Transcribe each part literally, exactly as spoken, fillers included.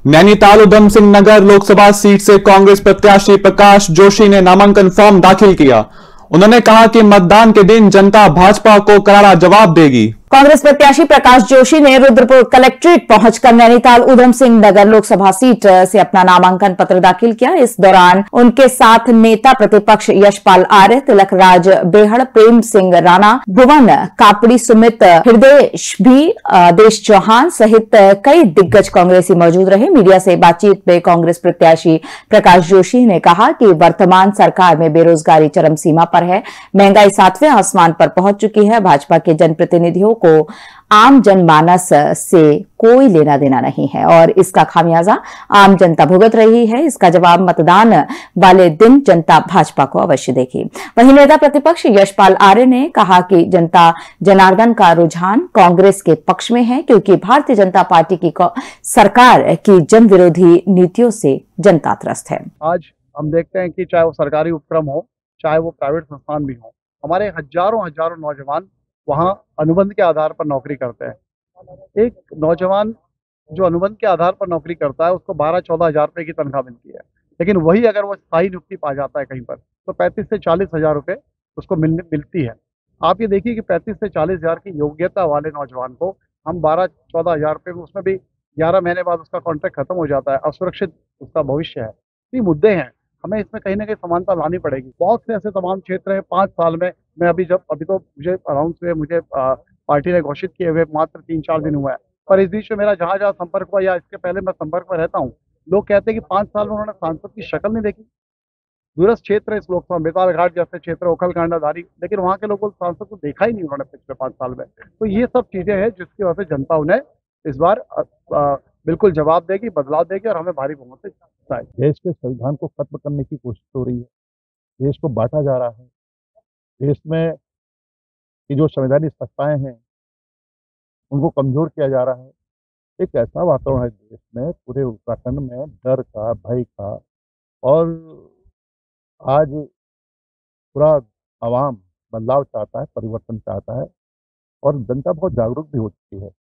Nainital Udham Singh Nagar Lok Sabha seat से कांग्रेस प्रत्याशी प्रकाश जोशी ने नामांकन फॉर्म दाखिल किया। उन्होंने कहा कि मतदान के दिन जनता भाजपा को करारा जवाब देगी। कांग्रेस प्रत्याशी प्रकाश जोशी ने रुद्रपुर कलेक्ट्रेट पहुंचकर नैनीताल उधम सिंह नगर लोकसभा सीट से अपना नामांकन पत्र दाखिल किया। इस दौरान उनके साथ नेता प्रतिपक्ष यशपाल आर्य, तिलक राज बेहड़, प्रेम सिंह राणा, भुवन कापड़ी, सुमित हृदय भी, देश चौहान सहित कई दिग्गज कांग्रेसी मौजूद रहे। मीडिया से बातचीत में कांग्रेस प्रत्याशी प्रकाश जोशी ने कहा कि वर्तमान सरकार में बेरोजगारी चरम सीमा पर है, महंगाई सातवें आसमान पर पहुंच चुकी है। भाजपा के जनप्रतिनिधियों को आम जनमानस से कोई लेना देना नहीं है और इसका खामियाजा आम जनता भुगत रही है। इसका जवाब मतदान वाले दिन जनता भाजपा को अवश्य देगी। वहीं नेता प्रतिपक्ष यशपाल आर्य ने कहा कि जनता जनार्दन का रुझान कांग्रेस के पक्ष में है, क्योंकि भारतीय जनता पार्टी की सरकार की जन विरोधी नीतियों से जनता त्रस्त है। आज हम देखते हैं कि चाहे वो सरकारी उपक्रम हो, चाहे वो प्राइवेट संस्थान भी हो, हमारे हजारों हजारों नौजवान वहाँ अनुबंध के आधार पर नौकरी करते हैं। एक नौजवान जो अनुबंध के आधार पर नौकरी करता है उसको बारह चौदह हजार रुपये की तनख्वाह मिलती है, लेकिन वही अगर वो स्थायी नियुक्ति पा जाता है कहीं पर तो पैंतीस से चालीस हजार रुपये उसको मिल मिलती है। आप ये देखिए कि पैंतीस से चालीस हजार की योग्यता वाले नौजवान को हम बारह चौदह हजार रुपये में, उसमें भी ग्यारह महीने बाद उसका कॉन्ट्रैक्ट खत्म हो जाता है, असुरक्षित उसका भविष्य है। ये मुद्दे हैं, हमें इसमें कहीं ना कहीं समानता लानी पड़ेगी। बहुत से ऐसे तमाम क्षेत्र हैं। पाँच साल में मैं अभी जब अभी तो मुझे अनाउंस हुए, मुझे आ, पार्टी ने घोषित किए हुए मात्र तीन चार दिन हुआ है, पर इस बीच में मेरा जहाँ जहाँ संपर्क हुआ या इसके पहले मैं संपर्क में रहता हूँ, लोग कहते हैं कि पाँच साल में उन्होंने सांसद की शक्ल नहीं देखी। दूरस्थ क्षेत्र है इस लोकसभा, बेताल घाट जैसे क्षेत्र, ओखलकांडाधारी, लेकिन वहाँ के लोगों सांसद को देखा ही नहीं उन्होंने पिछले पाँच साल में। तो ये सब चीजें हैं जिसकी वजह से जनता उन्हें इस बार आ, आ, बिल्कुल जवाब देगी, बदलाव देगी और हमें भारी बहुमत से जिताएगी। देश के संविधान को खत्म करने की कोशिश हो रही है, देश को बांटा जा रहा है, देश में की जो संवैधानिक संस्थाएं हैं उनको कमजोर किया जा रहा है। एक ऐसा वातावरण है देश में, पूरे उत्तराखंड में डर का, भय का, और आज पूरा आवाम बदलाव चाहता है, परिवर्तन चाहता है और जनता बहुत जागरूक भी हो चुकी है।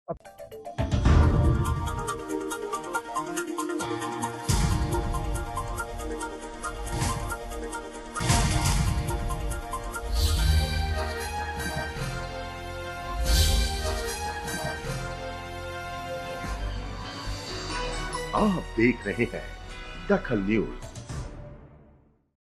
आप देख रहे हैं दखल न्यूज।